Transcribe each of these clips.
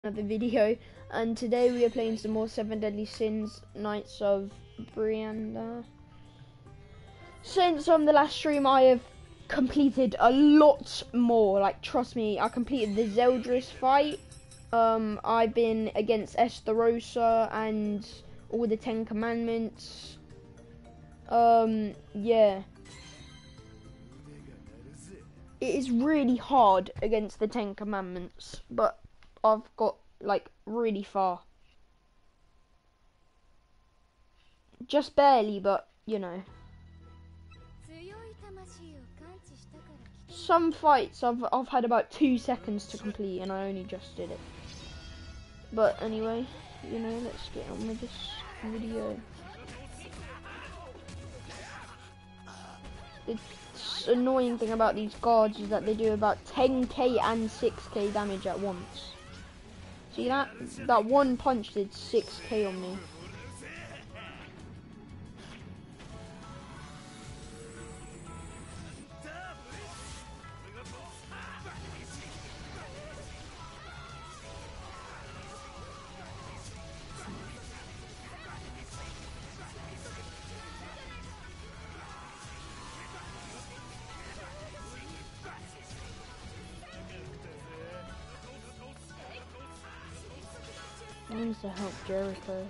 Another video, and today we are playing some more Seven Deadly Sins Knights of Brianda. Since on the last stream I have completed a lot more, like trust me, I completed the Zeldris fight. I've been against Estarossa and all the 10 Commandments. Yeah. It is really hard against the 10 Commandments, but I've got like really far. Just barely, but you know. Some fights I've had about 2 seconds to complete and I only just did it. But anyway, you know, let's get on with this video. The annoying thing about these guards is that they do about 10k and 6k damage at once. See that? That one punch did 6k on me. I need to help Jericho.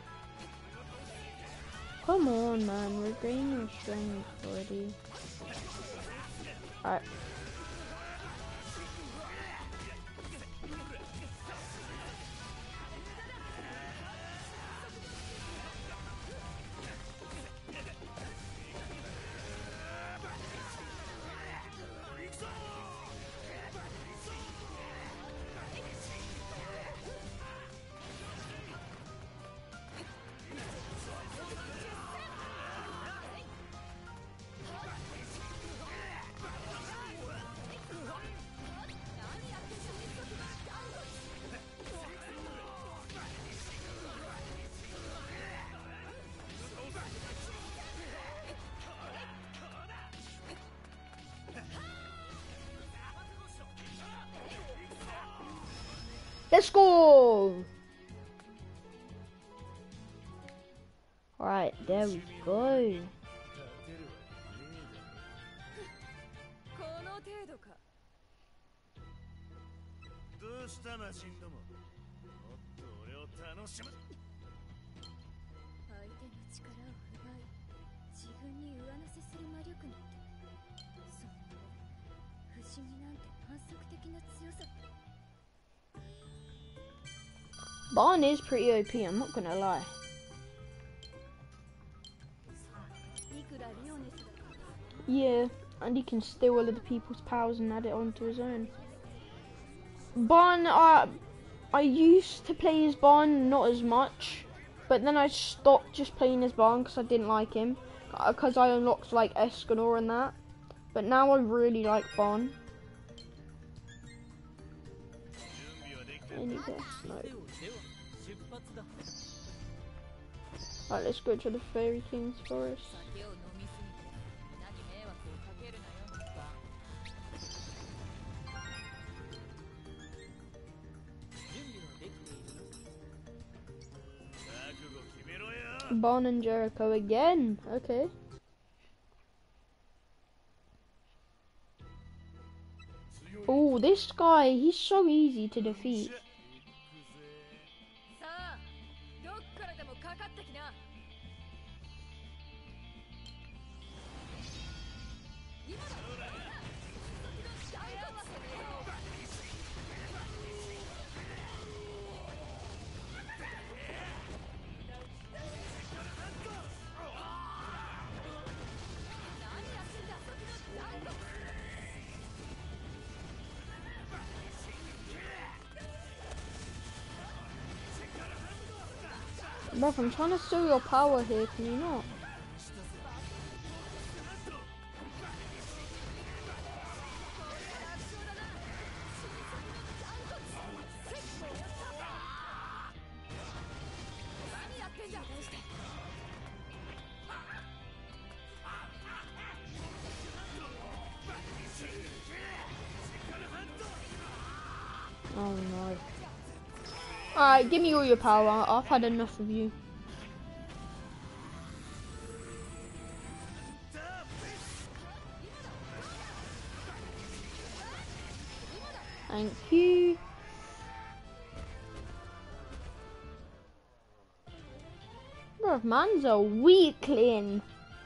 Come on, man, regain your strength already. Alright. Let's go! Alright, there we go. Barn is pretty OP, I'm not gonna lie. Yeah, and he can steal all of the people's powers and add it onto his own. Barn, I used to play as Barn, not as much, but then I stopped just playing as Barn because I didn't like him, because I unlocked like Escanor and that. But now I really like Barn. Any guess? No. Alright, let's go to the Fairy King's Forest. Barn and Jericho again. Okay. Oh, this guy, he's so easy to defeat. Bruv, I'm trying to steal your power here, can you not? Oh no. Alright, give me all your power. I've had enough of you. Thank you. Bruv, man's a weakling.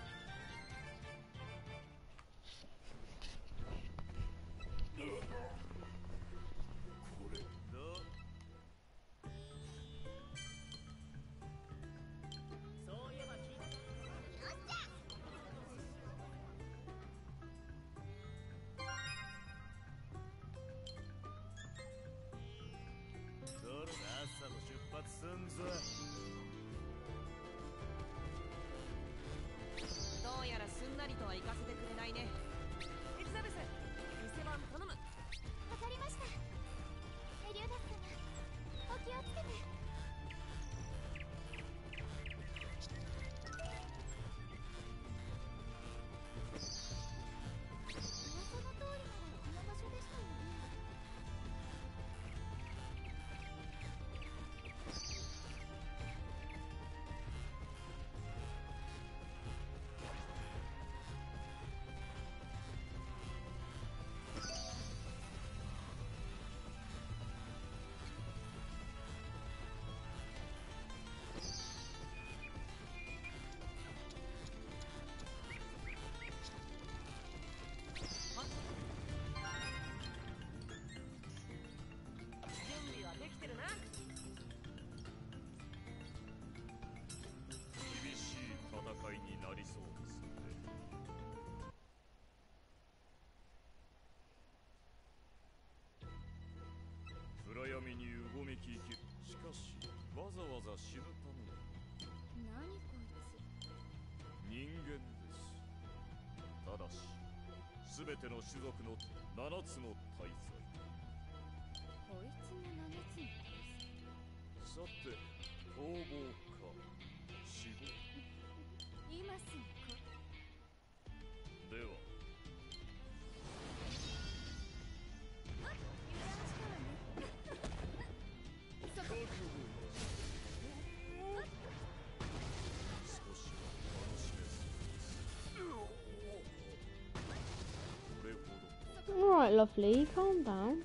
Alright, lovely, calm down.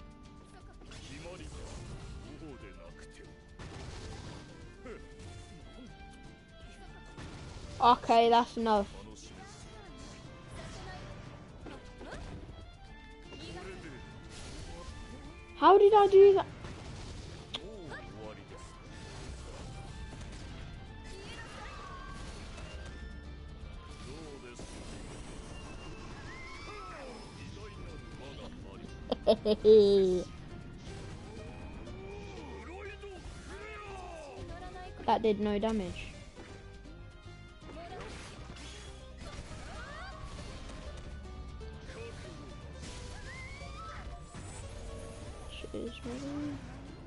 Okay, that's enough. How did I do that? That did no damage. She is ready.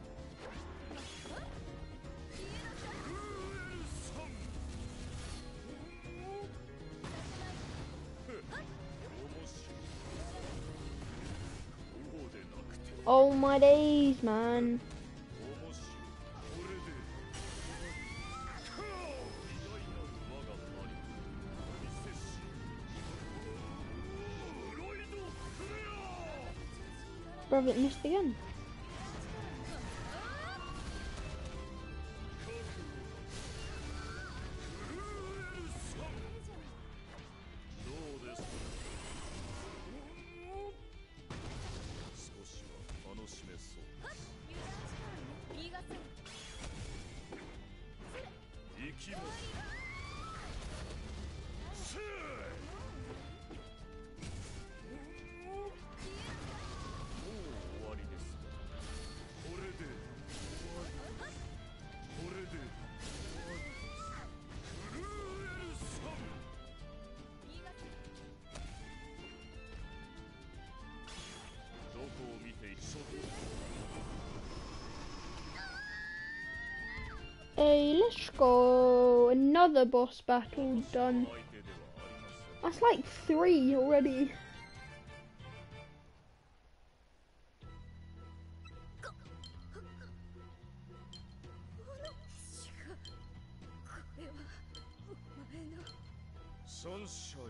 Oh my days, man. Bro, it missed again. Hey, let's go. Another boss battle done. That's like 3 already. Sunshine.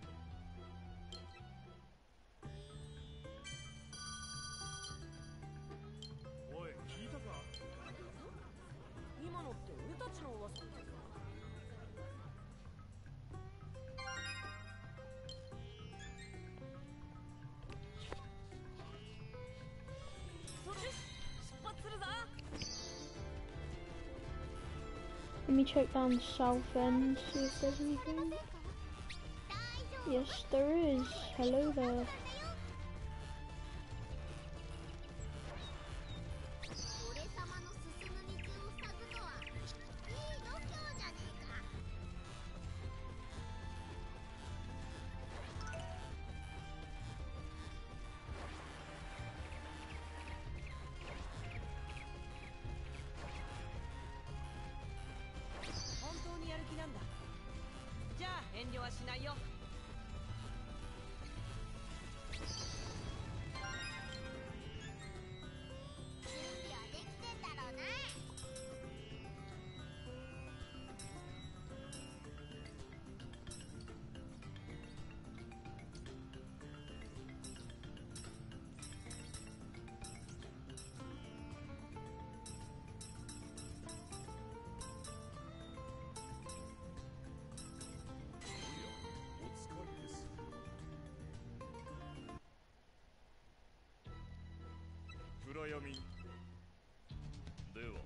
おい、聞いたか？ 今のって俺たちの噂。それ出発するぞ。 Let me check down the south end, see if there's anything. Yes, there is. Hello there. 俺様の進む道を塞ぐとはいい度胸じゃねえか。 本当にやる気なんだ。じゃあ遠慮はしないよ。 準備はできてんだろうな。 お疲れです。暗闇では。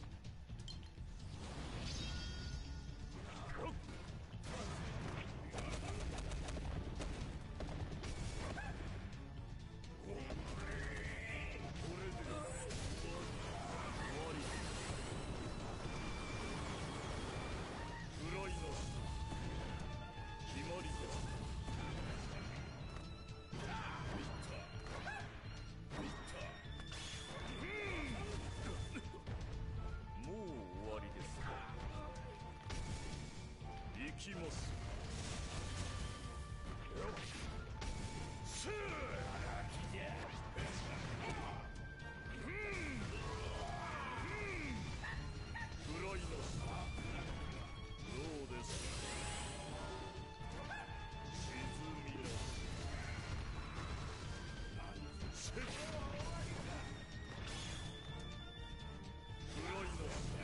行きます。暗いのす。どうです。沈みのせっ。暗いのす。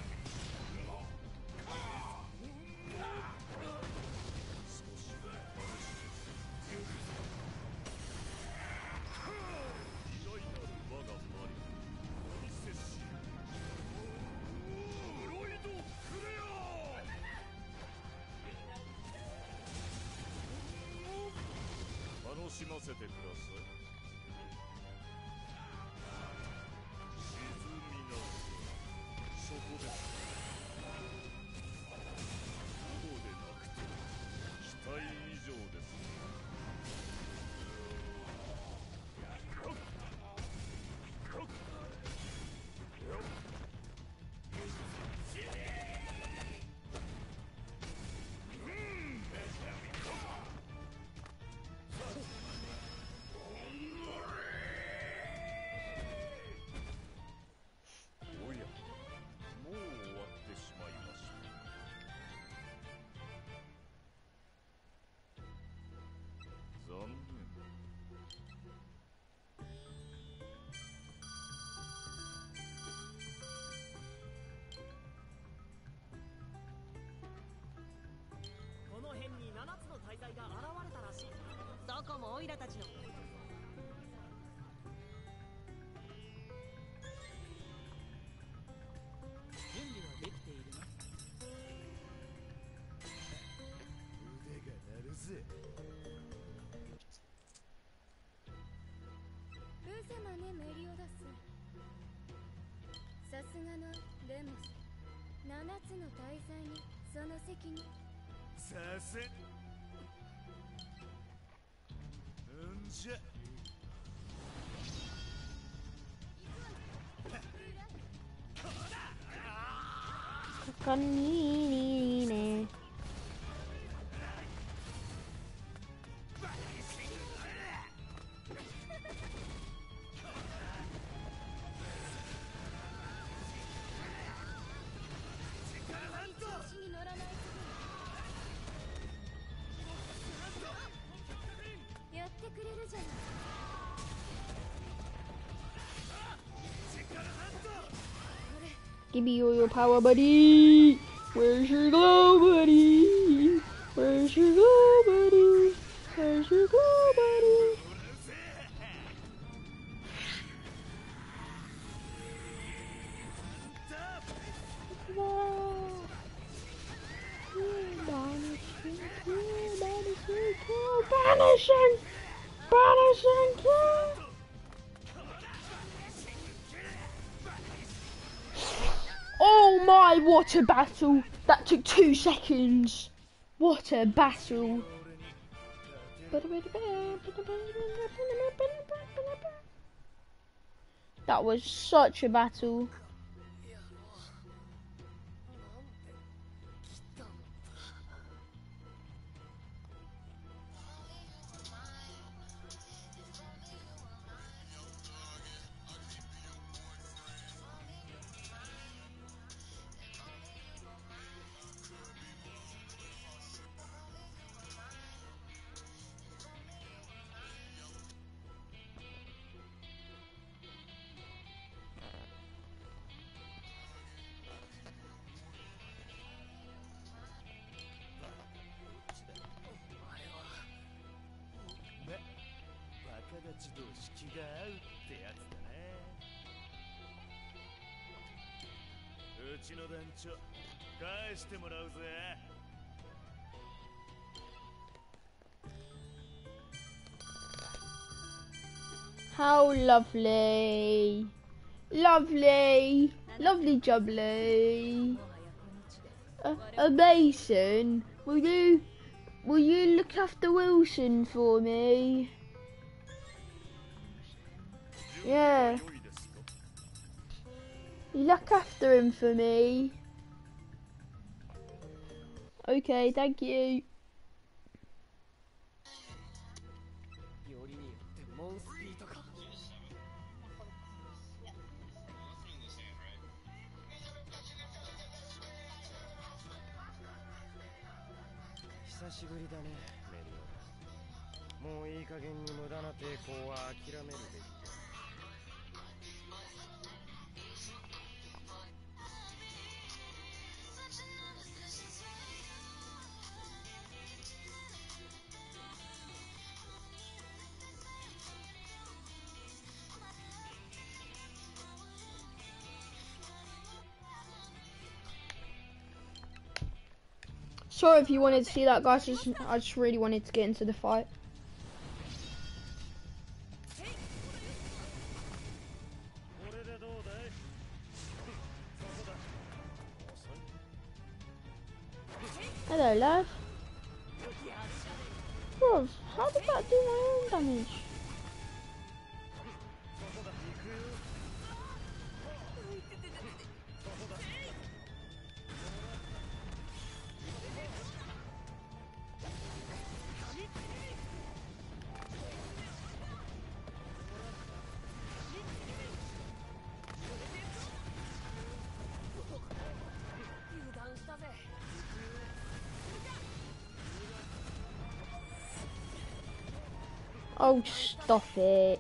楽しませてください。沈みなす。そこです。そうでなくて期待以上です。おや、もう終わってしまいました。残念。 この辺に7つの大罪が現れたらしい。どこもオイラたちの。準備はできているな。 腕が鳴るぜ。 ウゼマネメリオダス。さすがのデモス。7つの大罪にその責任。 させんじゃ。 Kakanine. 調子に乗らないと。 Give me all your power, buddy. Where's your glow, buddy? Where's your glow, buddy? Where's your glow, buddy? Banishing! Banishing kill! Oh my, what a battle! That took 2 seconds. What a battle. That was such a battle. How lovely. Lovely. Lovely jubbly. Mason, will you look after Wilson for me? Yeah. You look after him for me. Okay, thank you. よりによってモンスピートか。久しぶりだね、メリオ。もういい加減に無駄な抵抗は諦めるべきだ。 Sorry if you wanted to see that, guys. I just really wanted to get into the fight. Hello, love. Bro, how did that do my own damage? Oh, stop it.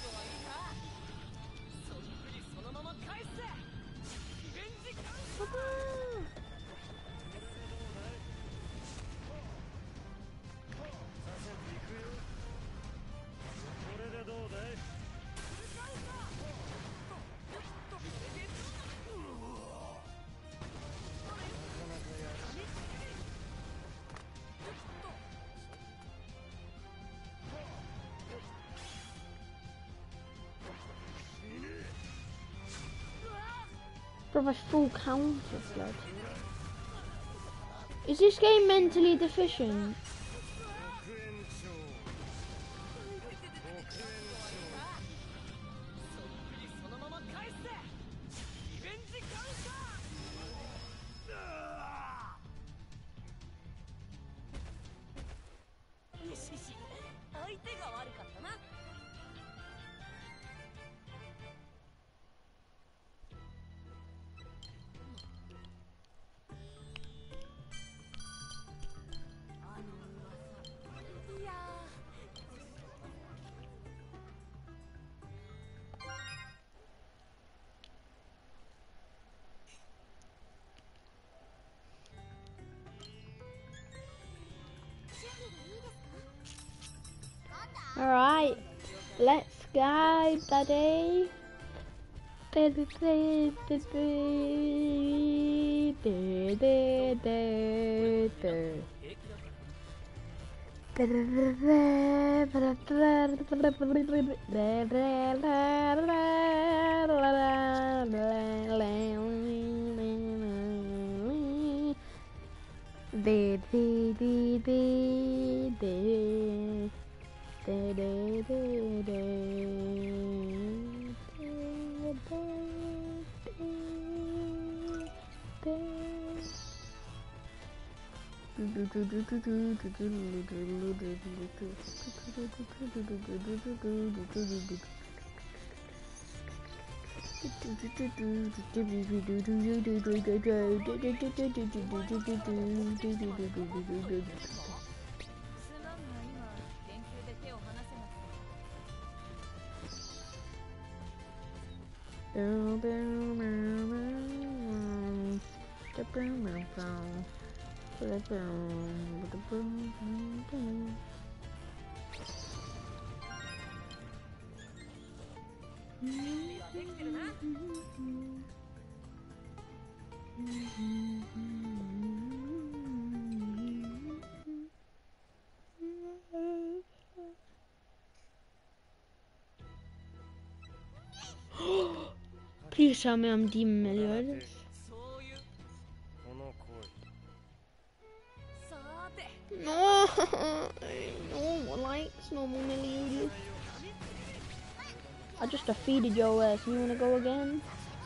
Bro, I full counter flood. Is this game mentally deficient? Let's go, buddy. Please tell me I'm Demon Meliodas. そういうこの声さて No, no one likes normal Meliodas. I just defeated your ass. You wanna go again?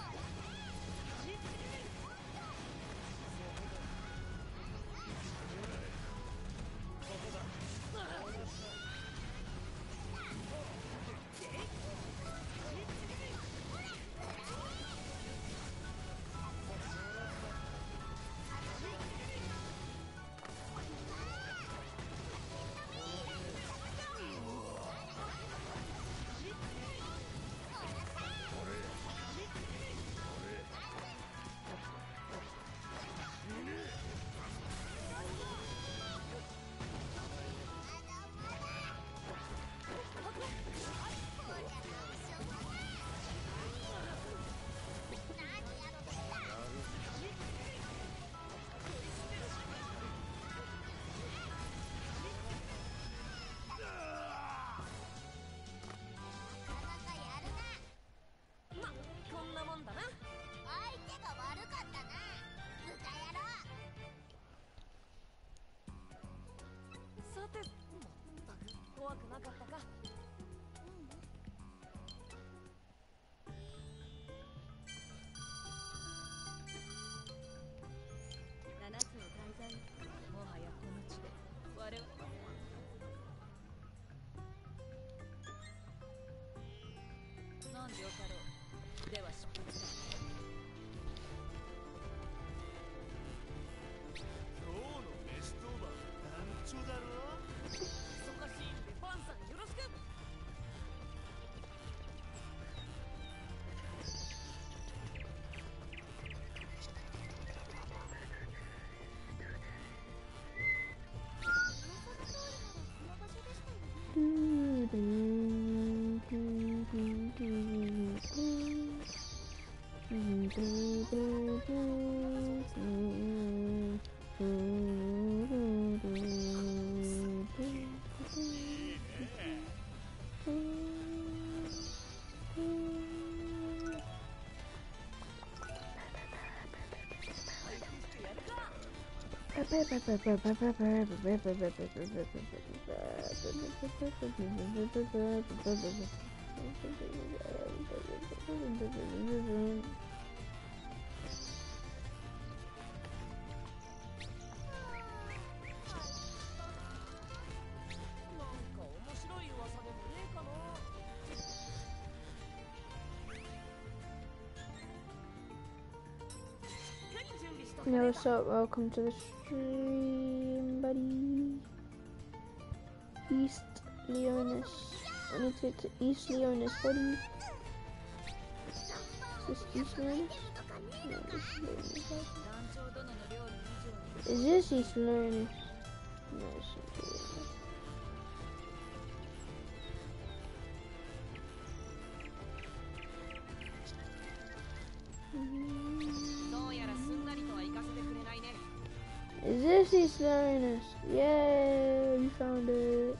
Yo, what's up? Welcome to the stream, buddy. East Leonis. I need to get to East Leonis, buddy. Is this East Leonis? No, this is Leonis. Is this East Leonis? No, it's not Leonis. Is this his slowness? Yeah, we found it.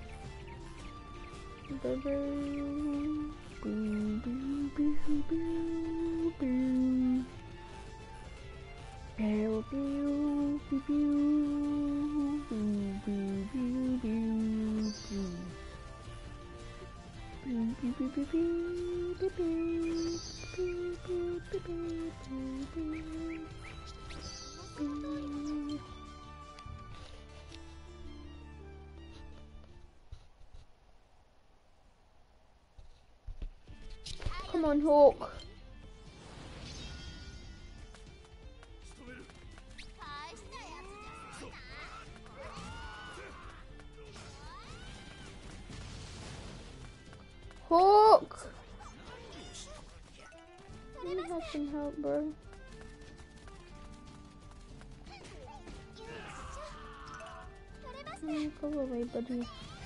Come on, Hawk. 大したやつじゃないな。 Hawk! You have some help, bro. Go away, buddy.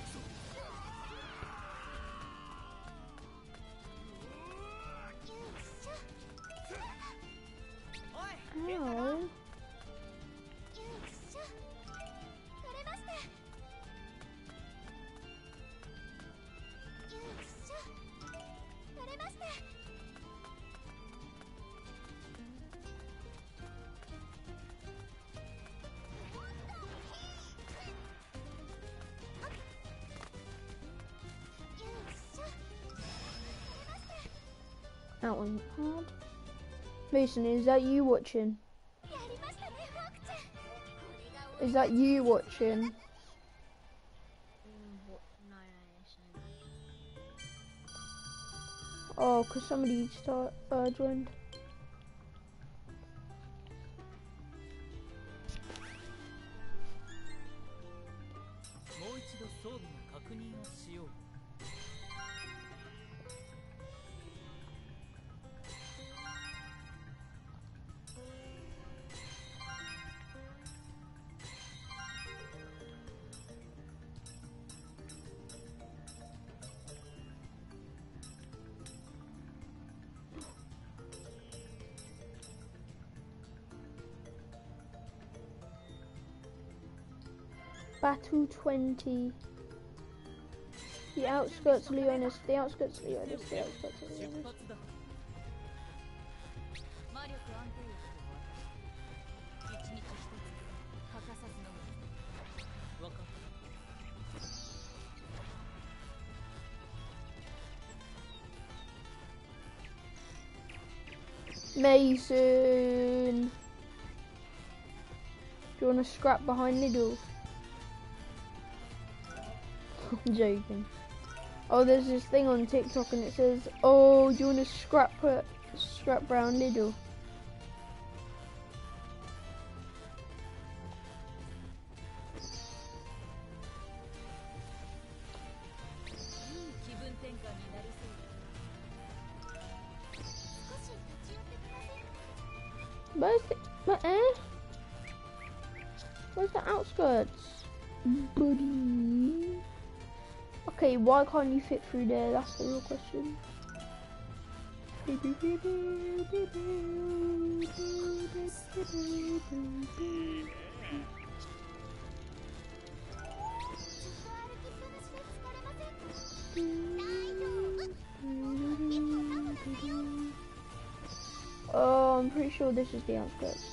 Ow. That one's hard. Mason, is that you watching? Is that you watching? Oh, cause somebody joined. Battle 20. The outskirts, Leonis. The outskirts, Leonis. The outskirts, Leonis. Mason! Do you want to scrap behind Lidl? I'm joking. Oh, there's this thing on TikTok and it says, oh, do you want to scrap brown Lidl? Where's the outskirts? Buddy. Okay, why can't you fit through there? That's the real question. Oh, I'm pretty sure this is the outskirts.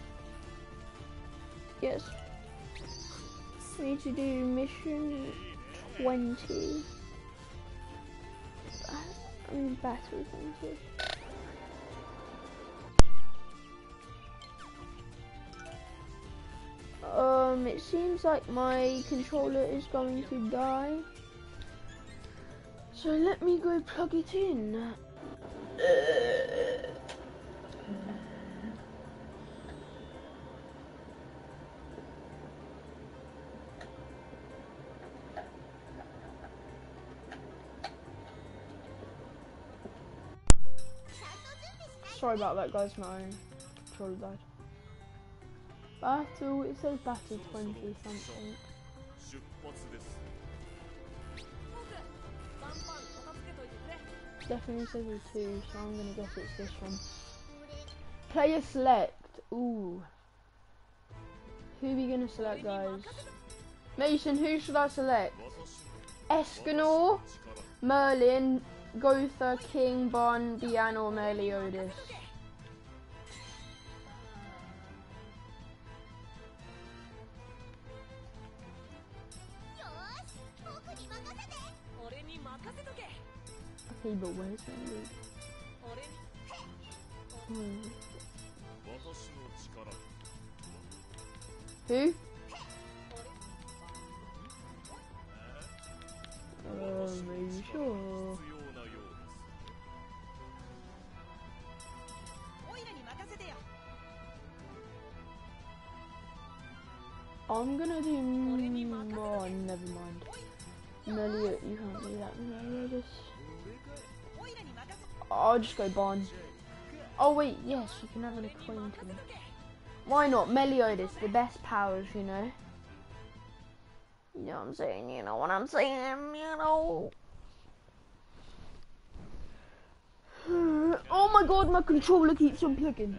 Yes. We need to do mission 20. I mean battle 20. It seems like my controller is going to die. So let me go plug it in. Sorry about that, guys. My controller died. Battle. It says battle 20 something. Definitely says a 2, so I'm gonna guess it's this one. Player select. Ooh. Who are we gonna select, guys? Mason, who should I select? Escanor, Merlin, Gotha, King, Bon, Deanna, or Meliodas? Okay, but where's Meliodas? Who? Are you sure? I'm gonna do. Oh, never mind. Meliodas, you can't do that. Meliodas. I'll just go Bon. Oh wait, yes, you can have an acquaintance. Why not? Meliodas, the best powers, you know. You know what I'm saying? You know what I'm saying? You know. Oh my god, my controller keeps unplugging.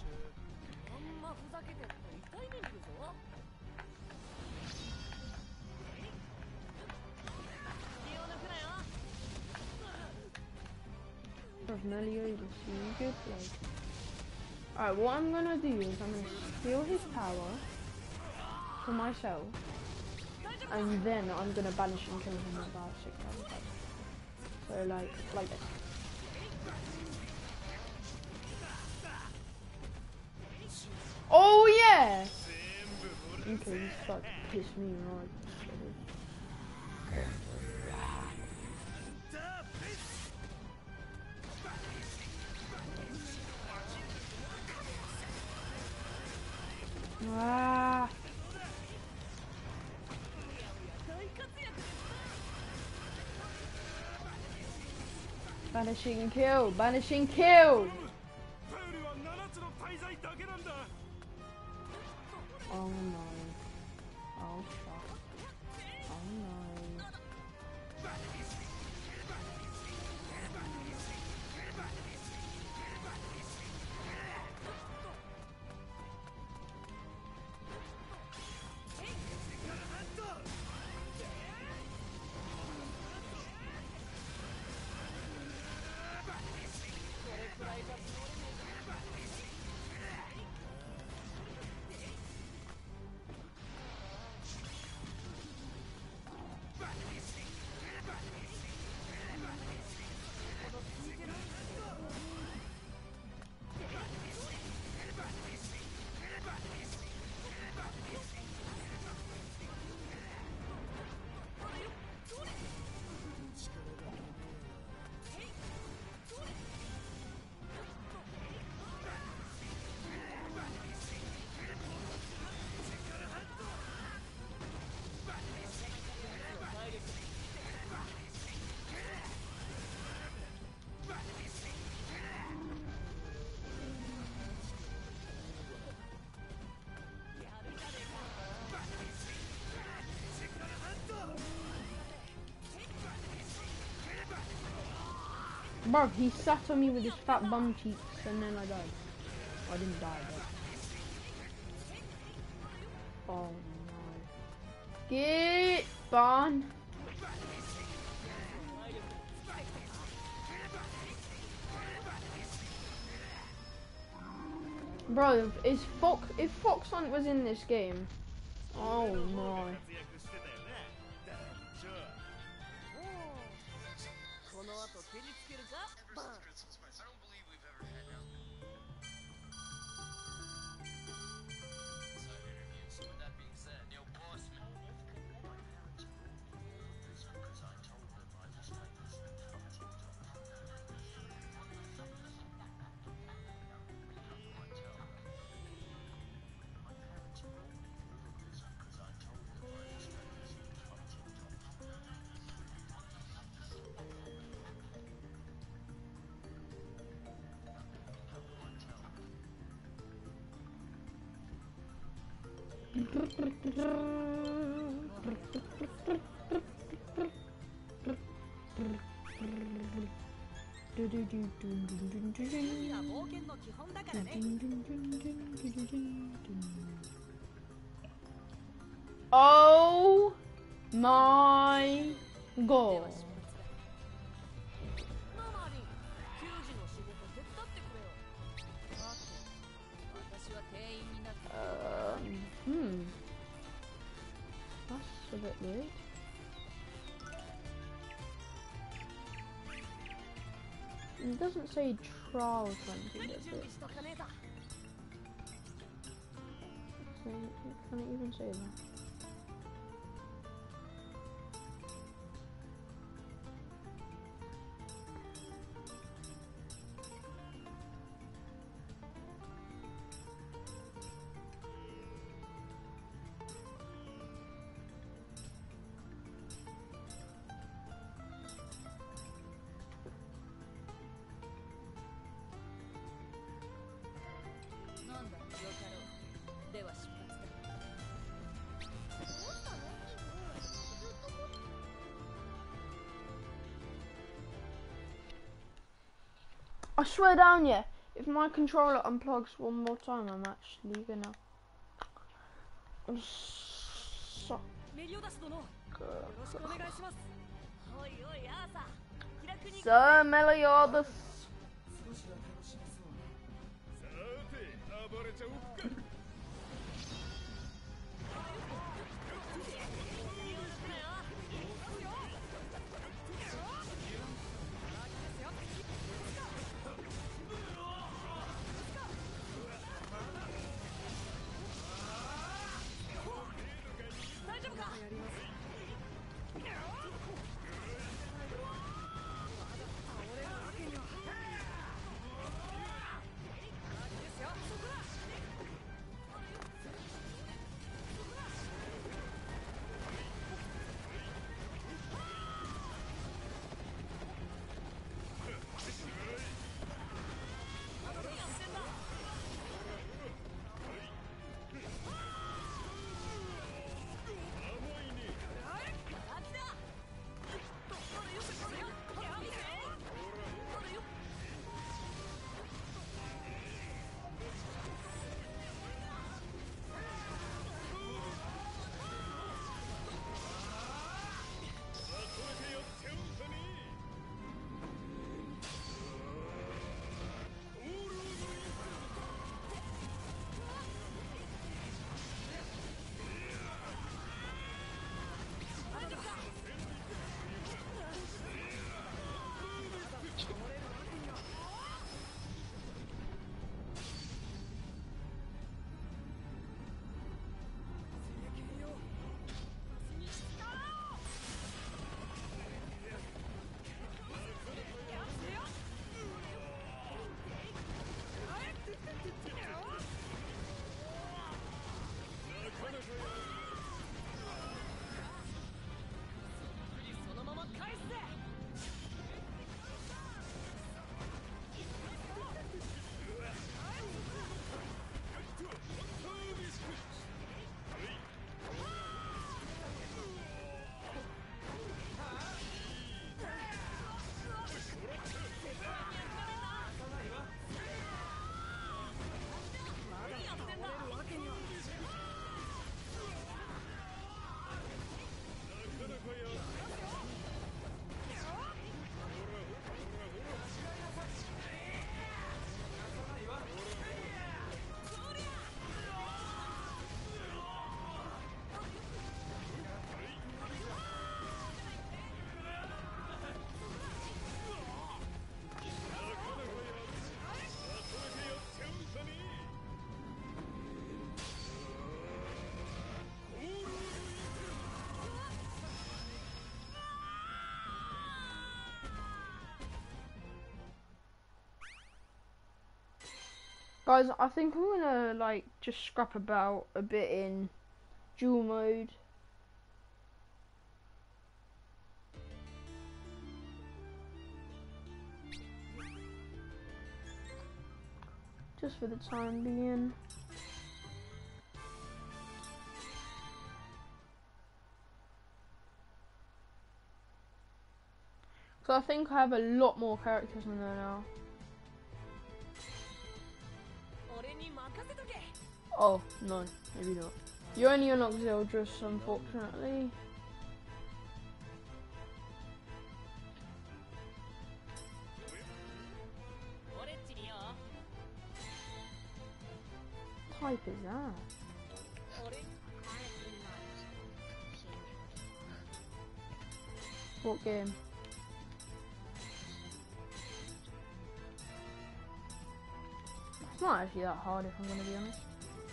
Meliodas, you good, like. Alright, what I'm gonna do is I'm gonna steal his power for myself, and then I'm gonna banish and kill him about 6 times. So like this. Oh yeah! Okay, he's starting to piss me off. Ah. Banishing kill! Banishing kill! Oh no. Oh fuck. Oh no. Bro, he sat on me with his fat bum cheeks and then I died. I didn't die, but... Oh no. Get Bon! Bro, if Fox Hunt was in this game... Oh no. Oh my では god. 出発だ。ママリン、給仕の仕事手伝ってくれよ。あと、私は店員になって That's a bit weird. It doesn't say trial 20, does 準備 it? しとかねえと。 Can it even say that? I swear down, yeah, if my controller unplugs one more time, I'm actually gonna... suck. メリオダス殿、よろしくお願いします。おいおい、アーサー、気楽に。 Sir Meliodas. さて暴れちゃおっか。 Guys, I think I'm gonna like just scrap about a bit in dual mode. Just for the time being. So I think I have a lot more characters in there now. Oh, no, maybe not. You only unlock Zeldris, unfortunately. What type is that? What game? It's not actually that hard if I'm gonna be honest.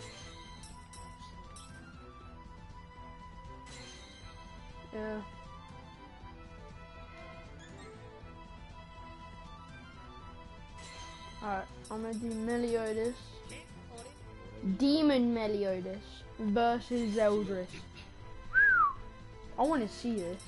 Yeah. Alright, I'm gonna do Meliodas. Demon Meliodas versus Zeldris. I wanna see this.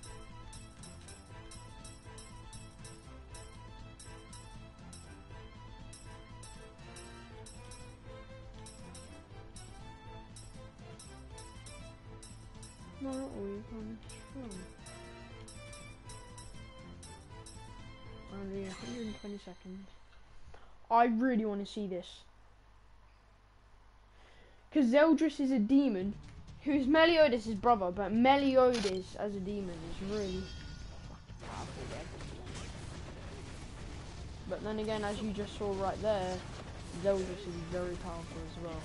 No, not weak, I'm strong. Only 120 seconds. I really want to see this. Because Zeldris is a demon, who's Meliodas' brother, but Meliodas as a demon is really powerful. But then again, as you just saw right there, Zeldris is very powerful as well.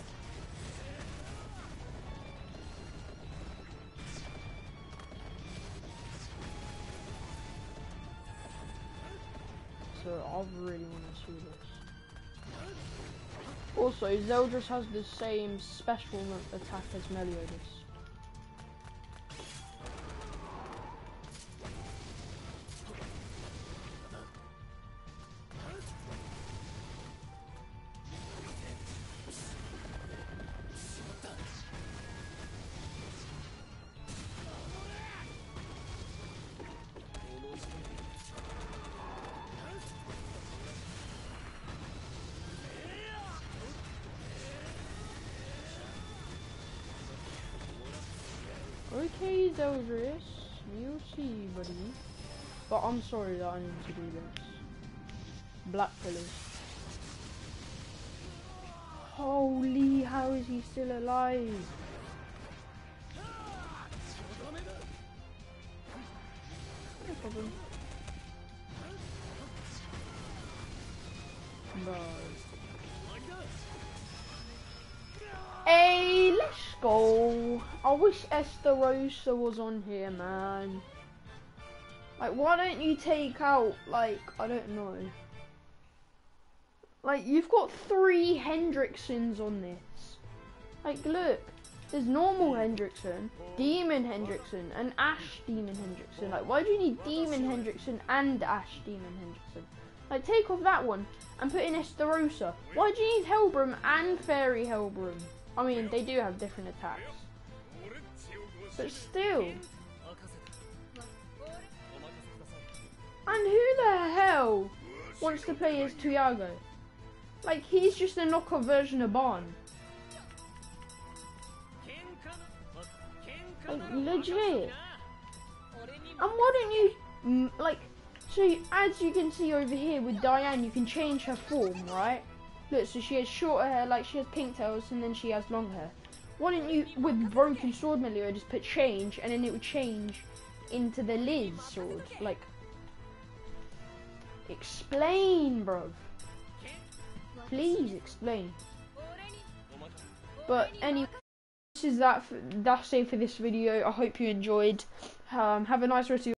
So I really want to see this. Also, Zeldris has the same special attack as Meliodas. Okay, Zeldris, you'll see, buddy. But I'm sorry that I need to do this. Black pillars. Holy, how is he still alive? No problem. Bro. Hey, let's go. I wish Estarossa was on here, man. Like, why don't you take out, like, I don't know. Like, you've got 3 Hendricksons on this. Like, look. There's normal Hendrickson, Demon Hendrickson, and Ash Demon Hendrickson. Like, why do you need Demon Hendrickson and Ash Demon Hendrickson? Like, take off that one and put in Estarossa. Why do you need Helbram and Fairy Helbram? I mean, they do have different attacks. But still. And who the hell wants to play as Tiago? Like, he's just a knockoff version of Barn. Like, legit. And why don't you, like, so as you can see over here with Diane, you can change her form, right? Look, so she has shorter hair, like she has pigtails, and then she has long hair. Why don't you, with Broken Sword Melio, just put change, and then it would change into the Liz sword? Like, explain, bro. Please explain. But anyway, that's it for this video. I hope you enjoyed. Have a nice rest of your